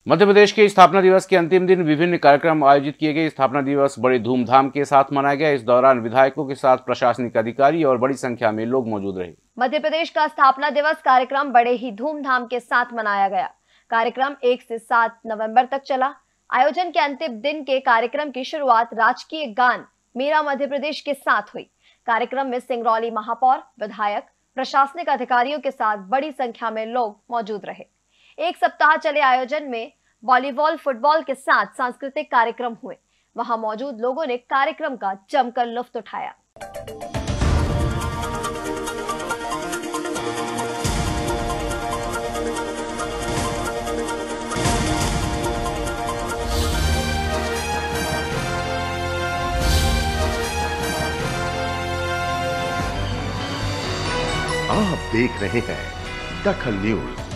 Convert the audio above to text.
मध्य प्रदेश के स्थापना दिवस के अंतिम दिन विभिन्न कार्यक्रम आयोजित किए गए। स्थापना दिवस बड़े धूमधाम के साथ मनाया गया। इस दौरान विधायकों के साथ प्रशासनिक अधिकारी और बड़ी संख्या में लोग मौजूद रहे। मध्य प्रदेश का स्थापना दिवस कार्यक्रम बड़े ही धूमधाम के साथ मनाया गया। कार्यक्रम 1 से 7 नवंबर तक चला। आयोजन के अंतिम दिन के कार्यक्रम की शुरुआत राजकीय गान मेरा मध्य प्रदेश के साथ हुई। कार्यक्रम में सिंगरौली महापौर, विधायक, प्रशासनिक अधिकारियों के साथ बड़ी संख्या में लोग मौजूद रहे। एक सप्ताह चले आयोजन में वॉलीबॉल, फुटबॉल के साथ सांस्कृतिक कार्यक्रम हुए। वहां मौजूद लोगों ने कार्यक्रम का जमकर लुत्फ उठाया। आप देख रहे हैं दखल न्यूज।